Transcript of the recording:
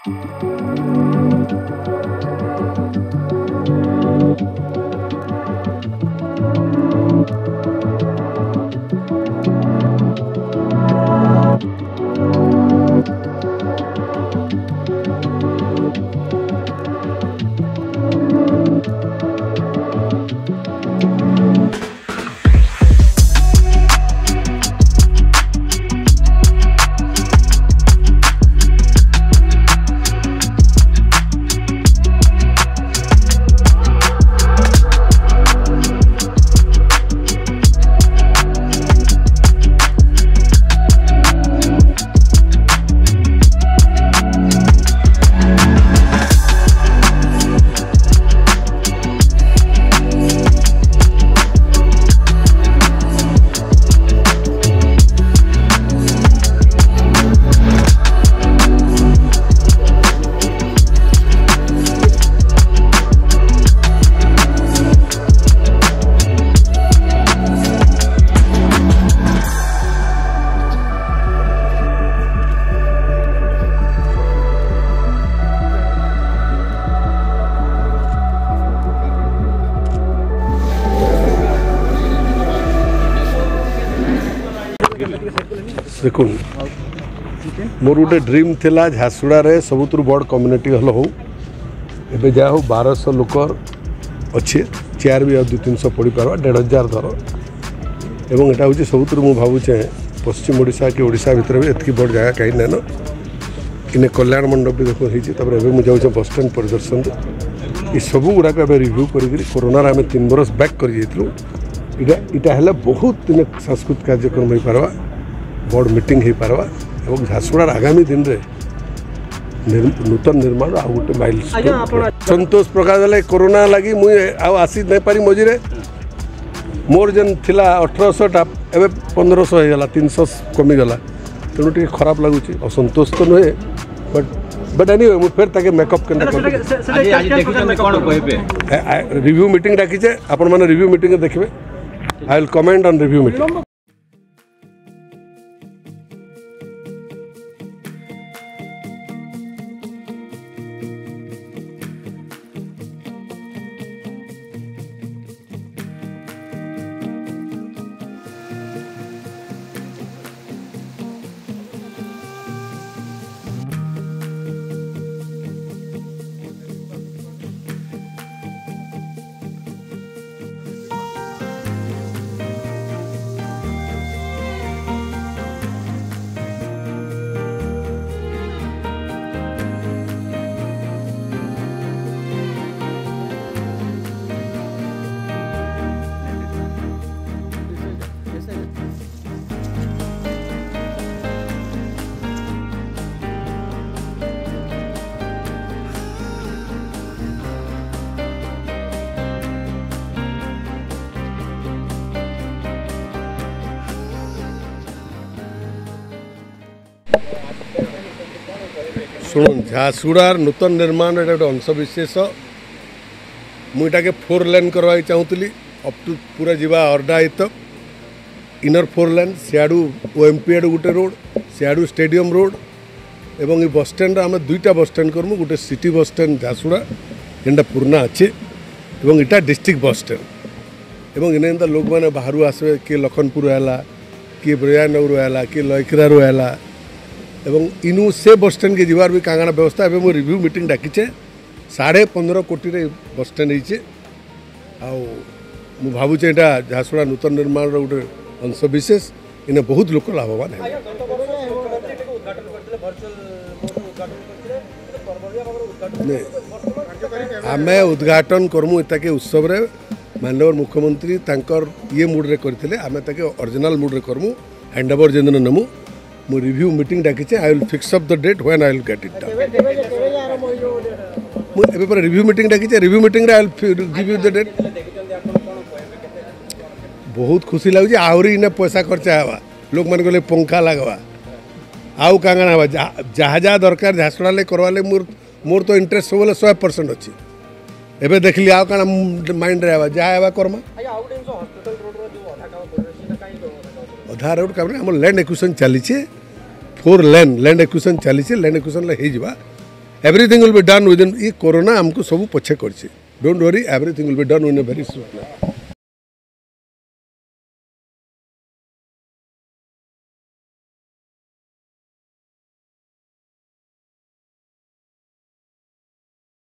देखो मोर गोटे ड्रीम थिला झारसुगुड़ा रे सबुतु बड़ कम्युनिटी हल हो एबे जा हो 1200 लोक अच्छे चेयर भी 200-300 पड़ी पार्बा 1500 धर एवं एटा हूँ सबुतु मुझे भावुचे पश्चिम ओडिशा कि ओडिशा भितर भी एतकी बड़ जगह कहीं नाइन इने कल्याण मंडप भी देखो मुझे जाऊँ बस स्टैंड परिदर्शन ये सब गुड़ाक रिव्यू कर कोरोना आम 3 बरस बैक कर बहुत दिन सांस्कृतिक कार्यक्रम हो पार्बा बड़ मीटिंग हो पार्बा और झारसुगुड़ा आगामी दिन रे नूतन निर्माण आ गोटे माइल संतोष प्रकाश वाले कोरोना लगी मुझे आसी नहीं पारी मझे मोर जेन थिला 1800 टा एवं 1500 हो गला 300 कमीगला तेणु टे खराब लगुच असंतोष तो नुहे बट एनीवे मुझे फिर ताके मेकअप रिव्यू मीटिंग डाकीचे आपण माने रिव्यू मीटिंग देखिए I will comment on review meeting. शुण झारसुगुड़ार नूतन निर्माण गोटे अंशविशेष मुझे 4 लेन करवा चाहूली अप टू पूरा जीवा अर्डाहित इनर 4 लेन सियाड़ू ओएमपी आड़ू गोटे रोड सियाड़ू स्टेडियम रोड एवं ये बस स्टैंड आम 2टा बस स्टैंड करमु गोटे सिटी बस स्टैंड झारसुगुड़ा जेनटा पुराना अच्छे एवं इटा डिस्ट्रिक्ट बस स्टैंड एवं इन लोक मैंने बाहर आसवे किए लखनपुर है किए ब्रयानगर है किए लयखिरारू है एवं इनू से बस स्टैंड के जीवार भी कांगना व्यवस्था एवं रिव्यू मीटिंग डाकीचे 15.5 कोटी रे बस स्टैंड होइचे मु भावुचे एटा झारसुगुड़ा नूतन निर्माण गोटे अंशविशेष इन बहुत लोक लाभवान है। आम उद्घाटन करमु ताके उत्सव रे माननीय मुख्यमंत्री तांकर ये मूड रे करथिले आमे ताके ओरिजिनल मूड रे करमु हैंडओवर जेन नमु मु रिव्यू मीटिंग डाकीचे I will fix up the date when I will get it मु एबे पर रिव्यू मीटिंग डाकीचे रिव्यू मीटिंग रे I will give you the date बहुत खुशी लागुचे आउरी इने पैसा खर्चा हवा लोक मन गले पंखा लगवा आउ कांगना हवा जहाँ जहाँ दरकार झारसुगुड़ा ले करवाले मोर तो इंटरेस्ट सब 100% अच्छी एबे देखली आउ काना माइंड रे हवा जहाँ हवा करमा अधा रोड काम हम लैंड एक्विजिशन चली 4 लेन लैंड एक्विजिशन चली लैंड एक्विजिशन हो everything will be done within ये कोरोना हमको सब पछे कर don't worry everything will be done in a very short.